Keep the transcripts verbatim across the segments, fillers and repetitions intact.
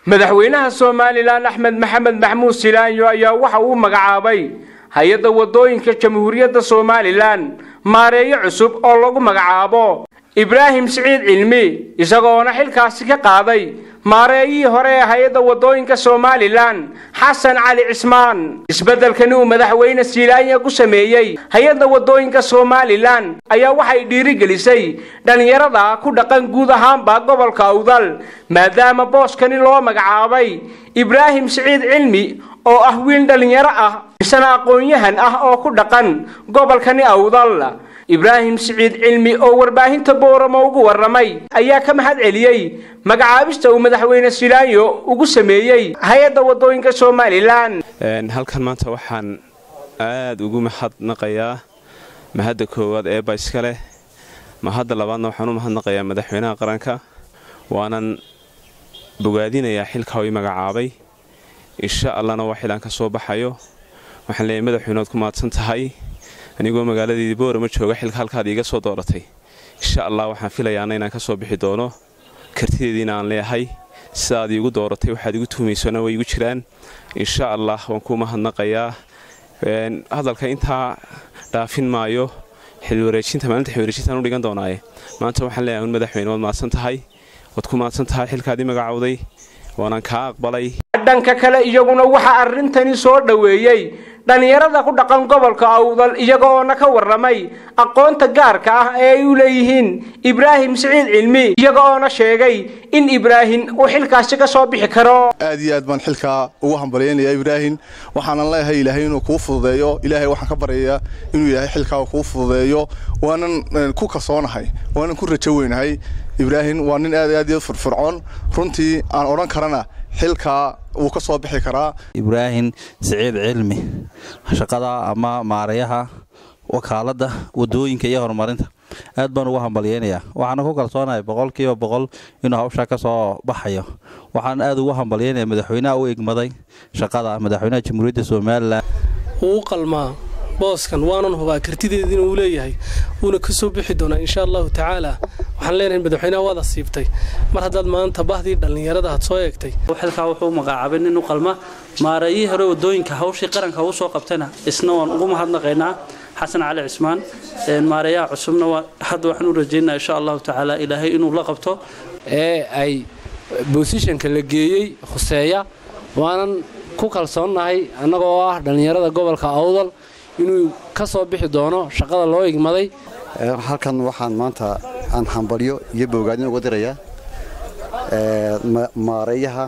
madaxweynaha Soomaaliland Axmed Maxamed Maxmuud Silaanyo ayaa waxa uu magacaabay hay'adda wadooyinka Jamhuuriyadda Soomaaliland maareeyo cusub oo lagu magacaabo Ibrahim Saciid Cilmi isagoona xilkaasi ka qaaday maareeyihii hore ee hay'adda wadooyinka Soomaaliland Xasan Cali Cismaan. isbeddelkan uu madaxweyne Silaanyo ku sameeyay hay'adda wadooyinka Soomaaliland ayaa waxay dhiirigelisay dhalinyarada ku dhaqan guud ahaanba gobolka Awdal maadaama booskani loo magacaabay Ibrahim Saciid Cilmi oo ah wiil dhalinyaro ah isna aqoon-yahan ah oo ku dhaqan gobolkani Awdal. Ibrahim Saciid Cilmi oo warbaahinta Booramo ugu waramay ayaa ka mahad celiyay magacaabista uu madaxweyne Silaanyo ugu sameeyay hay'adda wadooyinka Soomaaliland. een halkan maanta waxaan aad ugu mahadnaqayaa mahadda koowaad ee bayskale mahadda labaadna waxaan u mahadnaqayaa madaxweynaha qaranka waanan bogaadinayaa xilka uu magacaabay insha Allahna wax ilaan ka soo baxayo waxaan leeyahay madaxweynaha ku maadsan tahay anigoo magaaladii Booramo jooga xilka halkaad iga soo dooratay insha Allah waxaan filayaa inaan ka soo bixi doono kartideediina aan leeyahay sidaad igu dooratay waxaad igu tuumaysana way igu jiraan insha Allah waan ku mahadnaqayaa een hadalka inta dhaafin maayo xil wareejinta maalinta xil wareejinta u dhigan doonaaye maanta waxaan leeyahay madaxweynaha maadsan tahay wad ku maadsan tahay xilkaadii magacawday waana ka aqbalay. dhanka kale iyaguna waxa arintani soo dhaweeyay dhalinyarada ku dhaqan gobolka Awdal iyagoo ka waramay aqoonta gaarka ah ee ay u leeyihiin Ibrahim Saciid Cilmi iyagoo sheegay in Ibrahim uu xilkaasi ka soo bixi karo. aad iyo aad baan xilka ugu hambalyeynaya Ibrahim waxaan leeyahay Ilaahay inuu ku fududeeyo Ilaahay waxaan ka baryayaa inuu Ilaahay xilka ku fududeeyo waanan ku kasoonahay waanan ku rajo weynahay Ibrahim waa nin aad aad iyo firfircoon runtii aan oran karana xilka uu ka soo bixi karaa. Ibrahim Saciid Cilmi shaqada ama maareeyaha wakaaladda wadooyinka iyo horumarinta aad baan ugu hambalyeynaya waxaan ku kalsoonahay boqolkiiba boqol inuu hawsha ka soo baxayo waxaan aad ugu hambalyeynaya madaxweynaha uu igmaday shaqada madaxweynaha Jamhuuriyadda Soomaaliland uu qalmaa booskan waanan hubaa kartideedina uu leeyahay uuna ka soo bixi doona insha Allah taala waxaan leenahay madaxweynaha wada siibtay mar hadaad maanta bahdii dhalinyarada had soo eegtay xilka wuxuu magacaabay inuu qalma maareeyihii hore wadooyinka hawshii qaranka uu soo qabtana isna waan ugu mahadnaqaynaa Xasan Cali Cismaan een maareeyaha cusubna hadda waxaan u rajaynayaa insha Allah taala Ilaahay inuu la qabto ee ay positionka la geeyay Khuseeya waanan ku kalsoonahay anagoo ah dhalinyarada gobolka Awdal inuu ka soo bixi doono shaqada loo igmaday. halkan waxaan maanta aan hambalyo iyo bogaadin uga dirayaa ee maareeyaha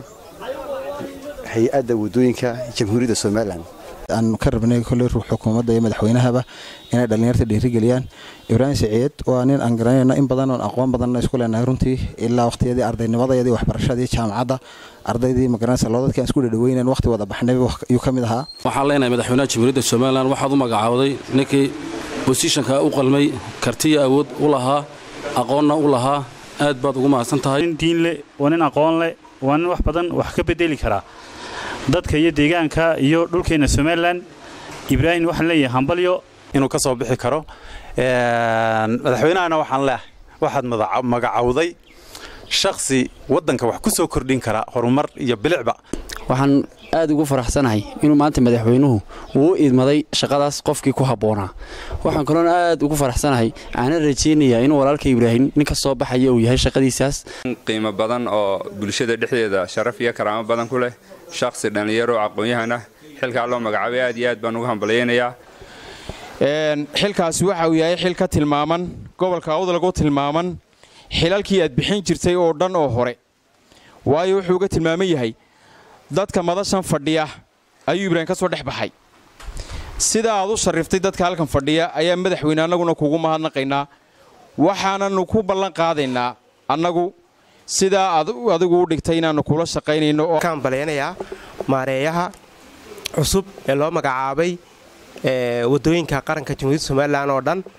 hay'adda wadooyinka Jamhuuriyadda Soomaaliland aan ka rabnay kulli ruux xukuumadda iyo madaxweynaha inay dhalinyarada dhiirigeliyaan. Ibrahim Saciid waa nin aan garanayno in badan oo aqoon badan isku leenahay runtii ilaa waqtiyadii ardaynimada waxbarashadii jaamacadda ardaydii magaranaysa loo dadka isku dhaweyneen waqti wada baxnay iyo kamid ahaa. waxaan leenahay madaxweynaha Jamhuuriyadda Soomaaliland waxaad u magacaawday ninkii positionka u qalmay kartiya awood u lahaa aqoonna u lahaa aad baad ugu mahadsan tahay. diin le waa nin aqoon leh waa nin wax badan wax ka bedeli kara dadka iyo deegaanka iyo dhulkeena Soomaaliland. Ibrahim waxaan leeyahay hambalyo inuu ka soo bixi karo een madaxweynahana waxaan leeyahay waxaad magacaawday shakhsi wadanka wax ku soo kordhin kara horumar iyo bilicba. waxaan aad ugu faraxsanahay inuu maanta madaxweynuhu uu idmaday shaqadaas qofkii ku haboonaa waxaan kaloo aad ugu faraxsanahay aan rajaynayaa inuu walaalka Ibrahim ninka soo baxay uu yahay shaqadiisaas qiimo badan oo bulshada dhexdeeda sharaf iyo karaamo badan ku leh shakhsi dhalinyaro aqoon-yahan ah xilka loo magacaabay aad iyo aad baan ugu hambalyeynaya. een xilkaasi waxa uu yahay xil ka tilmaaman gobolka Awdal lagu tilmaaman xilalkii aad bixin jirtay oo dhan oo hore waayo wuxuu ka tilmaaman yahay dadka madashan fadhiya ayuu Ibrahim ka soo dhex baxay sida aad u shariftay dadka halkan fadhiya ayaa madaxweynaha anaguna kugu mahadnaqaynaa waxaananu ku ballan qaadaynaa annagu sida aad adigu u dhigtay inaanu kula shaqaynayno oo kaan baleenaya maareeyaha cusub ee loo magacaabay ee wadooyinka qaranka Jamhuuriyadda Soomaaliland oo dhan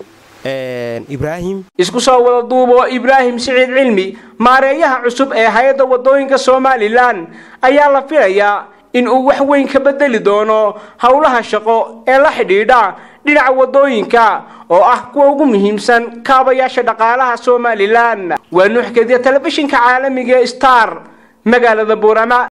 een Ibrahim isku soo wada duubo Ibrahim Saciid Cilmi maareeyaha cusub ee hay'adda wadooyinka Soomaaliland ayaa la filayaa in uu wax weyn ka bedeli doono hawlaha shaqo ee la xidhiidha dhinaca wadooyinka oo ah kuwa ugu muhiimsan kaabayaasha dhaqaalaha Soomaaliland. waa nuuxkeeda telefishinka caalamiga Star magaalada Boorama.